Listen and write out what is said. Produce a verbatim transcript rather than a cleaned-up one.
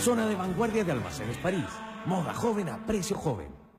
zona de vanguardia de Almacenes París. Moda joven a precio joven.